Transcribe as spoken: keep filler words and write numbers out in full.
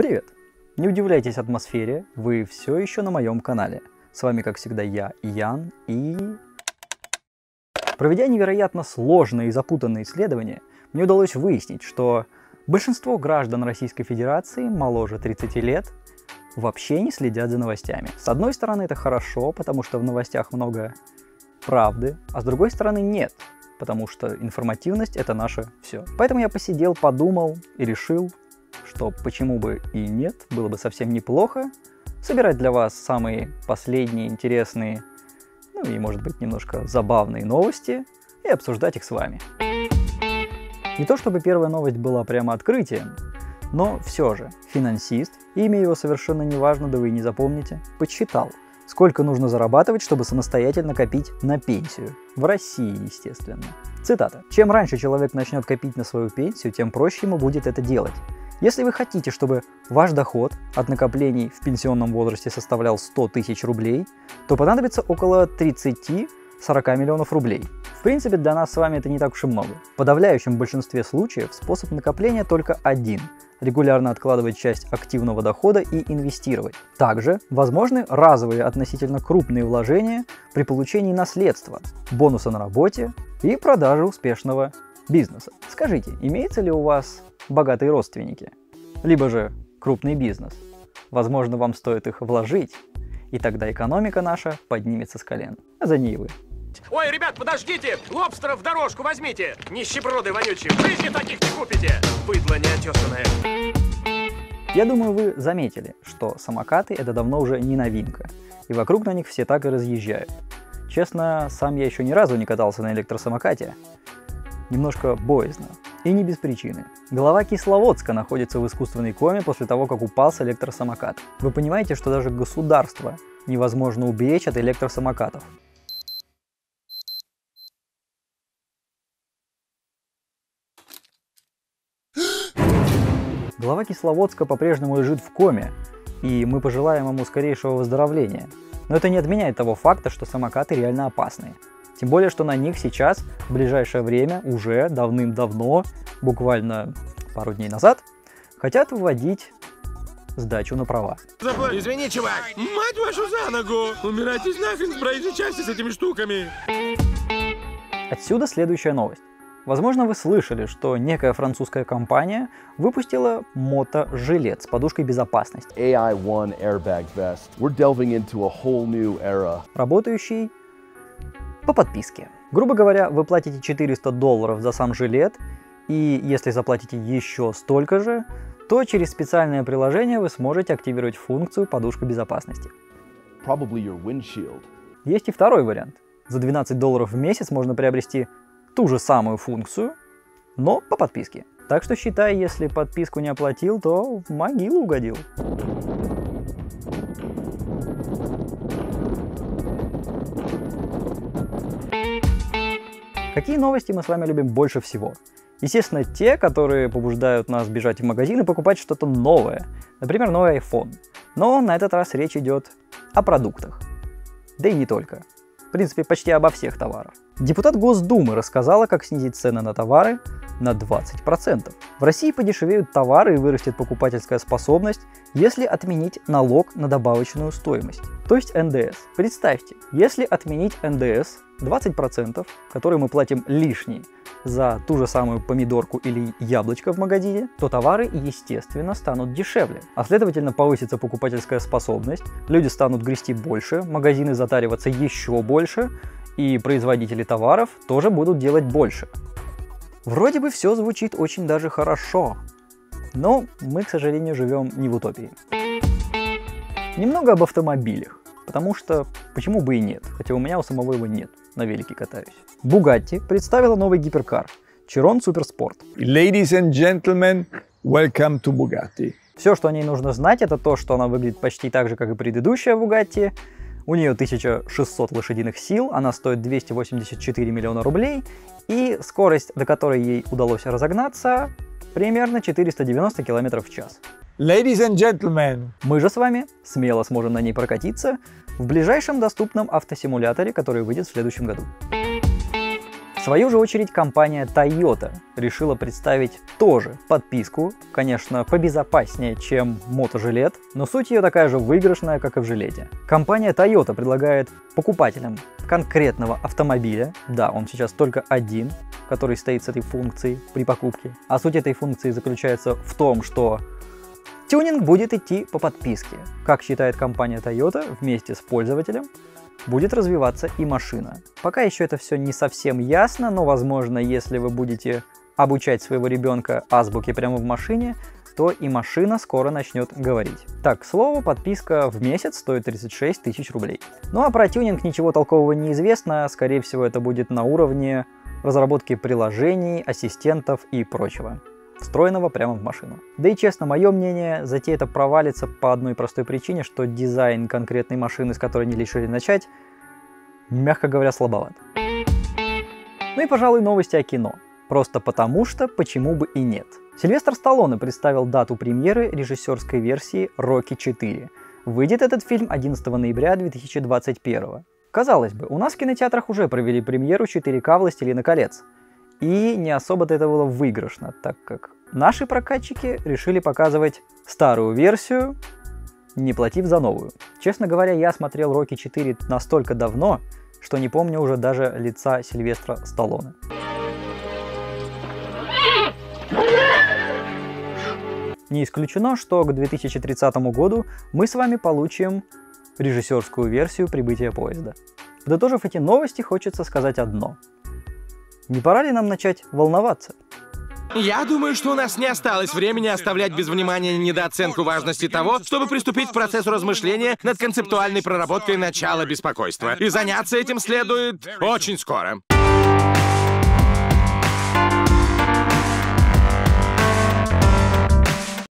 Привет! Не удивляйтесь атмосфере, вы все еще на моем канале. С вами, как всегда, я, Ян, и... Проведя невероятно сложные и запутанные исследования, мне удалось выяснить, что большинство граждан Российской Федерации моложе тридцати лет вообще не следят за новостями. С одной стороны, это хорошо, потому что в новостях много правды, а с другой стороны, нет, потому что информативность — это наше все. Поэтому я посидел, подумал и решил, что почему бы и нет, было бы совсем неплохо собирать для вас самые последние, интересные, ну и, может быть, немножко забавные новости и обсуждать их с вами. Не то чтобы первая новость была прямо открытием, но все же финансист, имя его совершенно не важно, да вы и не запомните, подсчитал, сколько нужно зарабатывать, чтобы самостоятельно копить на пенсию. В России, естественно. Цитата. «Чем раньше человек начнет копить на свою пенсию, тем проще ему будет это делать. Если вы хотите, чтобы ваш доход от накоплений в пенсионном возрасте составлял сто тысяч рублей, то понадобится около тридцати-сорока миллионов рублей. В принципе, для нас с вами это не так уж и много. В подавляющем большинстве случаев способ накопления только один – регулярно откладывать часть активного дохода и инвестировать. Также возможны разовые относительно крупные вложения при получении наследства, бонуса на работе и продаже успешного бизнеса. Скажите, имеется ли у вас богатые родственники, либо же крупный бизнес? Возможно, вам стоит их вложить, и тогда экономика наша поднимется с колен, а за ней вы. Ой, ребят, подождите! Лобстеров в дорожку возьмите! Нищеброды вонючие! В жизни таких не купите! Быдло неотесанное! Я думаю, вы заметили, что самокаты — это давно уже не новинка, и вокруг на них все так и разъезжают. Честно, сам я еще ни разу не катался на электросамокате. Немножко боязно. И не без причины. Глава Кисловодска находится в искусственной коме после того, как упал с электросамоката. Вы понимаете, что даже государство невозможно уберечь от электросамокатов. Глава Кисловодска по-прежнему лежит в коме, и мы пожелаем ему скорейшего выздоровления. Но это не отменяет того факта, что самокаты реально опасные. Тем более, что на них сейчас, в ближайшее время, уже давным-давно, буквально пару дней назад, хотят вводить сдачу на права. Извини, чувак! Мать вашу за ногу! Умирайте нахрен с проезжей части с этими штуками! Отсюда следующая новость. Возможно, вы слышали, что некая французская компания выпустила мотожилет с подушкой безопасности, A I one airbag vest. We're delving into a whole new era. работающий по подписке. Грубо говоря, вы платите четыреста долларов за сам жилет, и если заплатите еще столько же, то через специальное приложение вы сможете активировать функцию подушка безопасности. Probably your windshield. Есть и второй вариант. За двенадцать долларов в месяц можно приобрести ту же самую функцию, но по подписке. Так что считай, если подписку не оплатил, то в могилу угодил. Какие новости мы с вами любим больше всего? Естественно, те, которые побуждают нас бежать в магазин и покупать что-то новое. Например, новый iPhone. Но на этот раз речь идет о продуктах. Да и не только. В принципе, почти обо всех товарах. Депутат Госдумы рассказала, как снизить цены на товары на двадцать процентов. В России подешевеют товары и вырастет покупательская способность, если отменить налог на добавочную стоимость, то есть эн дэ эс. Представьте, если отменить эн дэ эс двадцать процентов, которые мы платим лишние за ту же самую помидорку или яблочко в магазине, то товары, естественно, станут дешевле, а следовательно повысится покупательская способность, люди станут грести больше, магазины затариваться еще больше, и производители товаров тоже будут делать больше. Вроде бы все звучит очень даже хорошо, но мы, к сожалению, живем не в утопии. Немного об автомобилях, потому что почему бы и нет, хотя у меня у самого его нет, на велике катаюсь. Bugatti представила новый гиперкар Chiron Super Sport. Ladies and gentlemen, welcome to Bugatti. Все, что о ней нужно знать, это то, что она выглядит почти так же, как и предыдущая Bugatti. У нее тысяча шестьсот лошадиных сил, она стоит двести восемьдесят четыре миллиона рублей, и скорость, до которой ей удалось разогнаться, примерно четыреста девяносто километров в час. Ladies and gentlemen. Мы же с вами смело сможем на ней прокатиться в ближайшем доступном автосимуляторе, который выйдет в следующем году. В свою же очередь компания Toyota решила представить тоже подписку, конечно, побезопаснее, чем мотожилет, но суть ее такая же выигрышная, как и в жилете. Компания Toyota предлагает покупателям конкретного автомобиля, да, он сейчас только один, который стоит с этой функцией при покупке, а суть этой функции заключается в том, что тюнинг будет идти по подписке. Как считает компания Toyota, вместе с пользователем будет развиваться и машина. Пока еще это все не совсем ясно, но возможно, если вы будете обучать своего ребенка азбуке прямо в машине, то и машина скоро начнет говорить. Так, к слову, подписка в месяц стоит тридцать шесть тысяч рублей. Ну а про тюнинг ничего толкового не известно, скорее всего это будет на уровне разработки приложений, ассистентов и прочего, встроенного прямо в машину. Да и честно, мое мнение, затея это провалится по одной простой причине, что дизайн конкретной машины, с которой они решили начать, мягко говоря, слабоват. Ну и, пожалуй, новости о кино. Просто потому что, почему бы и нет. Сильвестр Сталлоне представил дату премьеры режиссерской версии «Рокки четыре». Выйдет этот фильм одиннадцатого ноября две тысячи двадцать первого. Казалось бы, у нас в кинотеатрах уже провели премьеру четыре ка «Властелина колец». И не особо-то это было выигрышно, так как наши прокатчики решили показывать старую версию, не платив за новую. Честно говоря, я смотрел «Рокки четыре» настолько давно, что не помню уже даже лица Сильвестра Сталлоне. Не исключено, что к две тысячи тридцатому году мы с вами получим режиссерскую версию «Прибытия поезда». Подытожив эти новости, хочется сказать одно. Не пора ли нам начать волноваться? Я думаю, что у нас не осталось времени оставлять без внимания недооценку важности того, чтобы приступить к процессу размышления над концептуальной проработкой начала беспокойства. И заняться этим следует очень скоро.